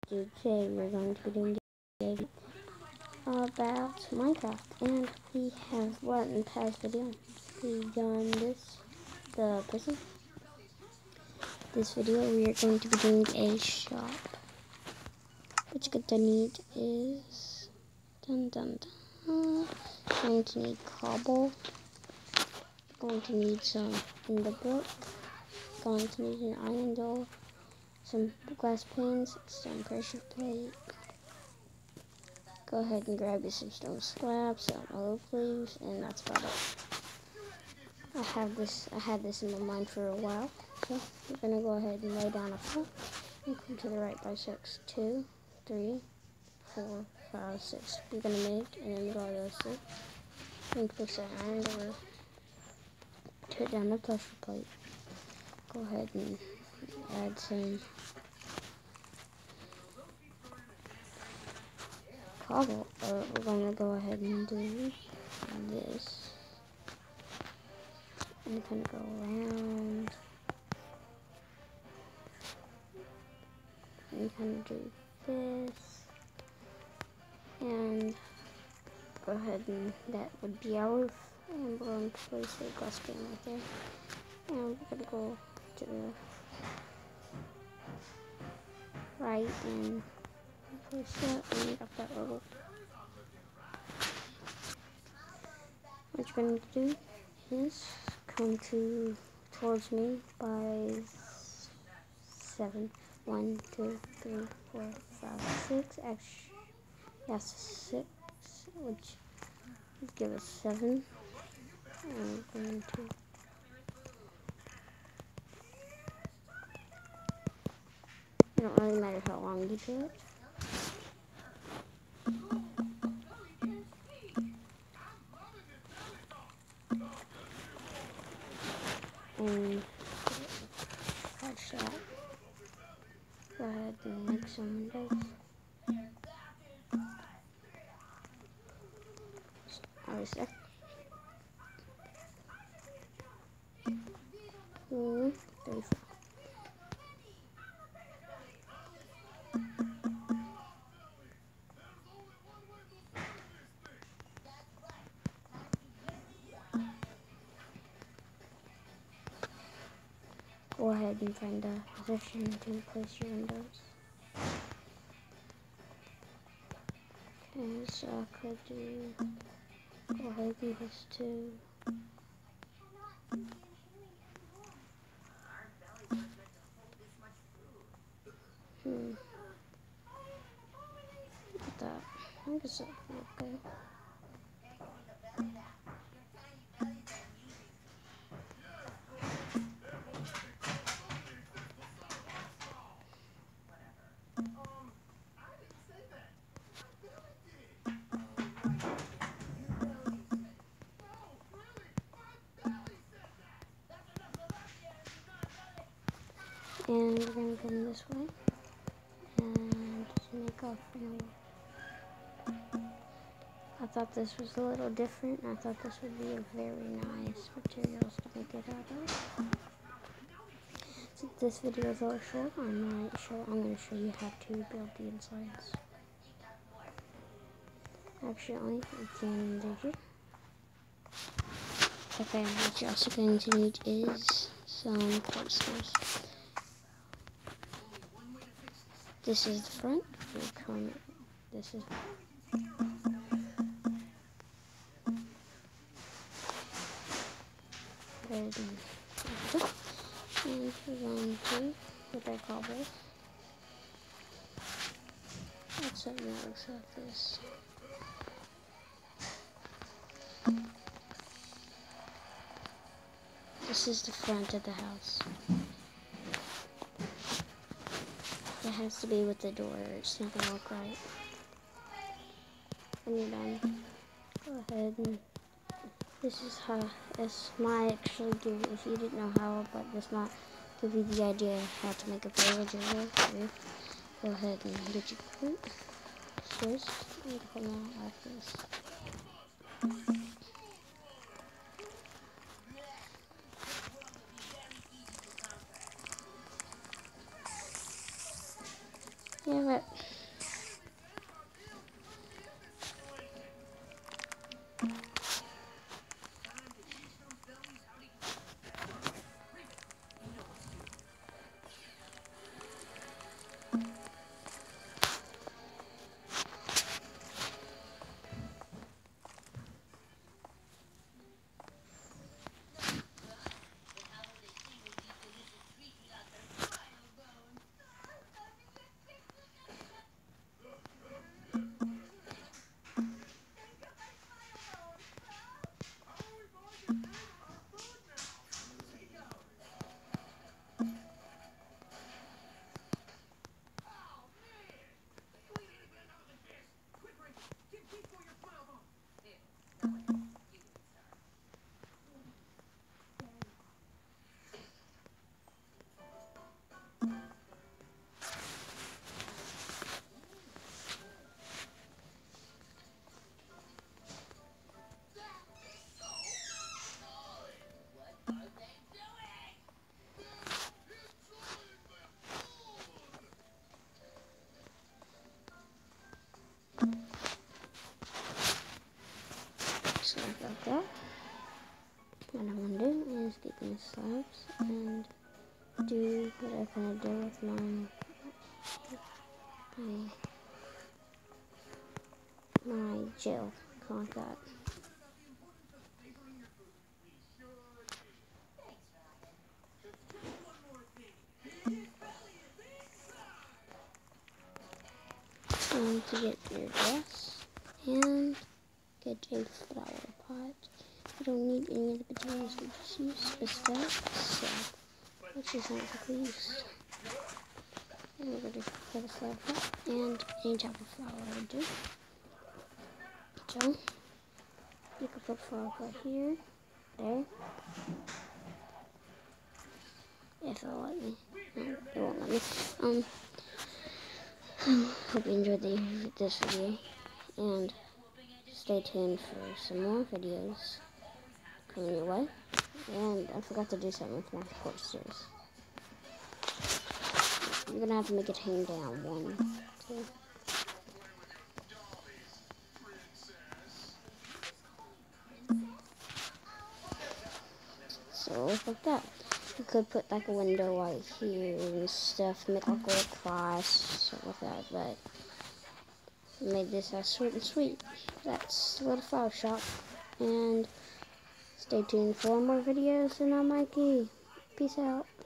Today we're going to be doing a video about Minecraft, and we have what in the past video we've done the prison. This video we are going to be doing a shop. What you're gonna need is going to need cobble, going to need some in the book, going to need an iron door, some glass panes, some pressure plate. Go ahead and grab you some stone slabs, some olive leaves, and that's about it. I had this in my mind for a while, so we're gonna go ahead and lay down a floor and come to the right by 6, 2, 3, 4, 5, 6. We're gonna make and then go to 6 and place that iron door. Put down the pressure plate. Go ahead and add some cobble. We're gonna go ahead and do this. And kind of go around. And kind of do this. And go ahead and that would be our roof. And we're going to place a glass pane right there. And we're gonna go to the right and place that and up that little. What you're going to do is come towards me by 7. 1, 2, 3, 4, 5, 6. Actually, yes, 6, which would give us 7. And we're going to it don't really matter how long you do it. And catch that. Go ahead and make some windows. Alright, sec. 3, 4. Go ahead and find a position to place your windows. Okay, so I could do, go ahead and this too. Look at that. I guess that would be okay. And we're going to come this way and make off. I thought this was a little different. I thought this would be a very nice materials to make it out of. Since this video is a little short, I'm going to show you how to build the insides. Actually, you can do here. Okay, what you're also going to need is some posters. This is the front. This is and we're going to put our cobbles. That's something that looks like this. This is the front of the house. It has to be with the door, it's not gonna look right. When you're done, go ahead and this is how, this might actually give, if you didn't know how, but this might give you the idea of how to make a village or roof. Go ahead and get your flint, scissors, and come out like this. Yeah, it. So like that. What I'm gonna do is get these slabs and do what I'm gonna do with my gel. Like that. And to get your dress and get a flower pot. You don't need any of the potatoes, we just use the stuff, so which is not the least. And we're going to put a flower pot and any type of flower I would do. So you can put a flower pot here, there. If it'll let me. No, it won't let me. Hope you enjoyed this video, and stay tuned for some more videos coming your way. And I forgot to do something with my posters. You're gonna have to make it hang down 1, 2. So like that. You could put like a window right here and stuff, make like a little cross, stuff like that, but I made this as short and sweet. That's the little flower shop. And stay tuned for more videos, and I'm Mikey. Peace out.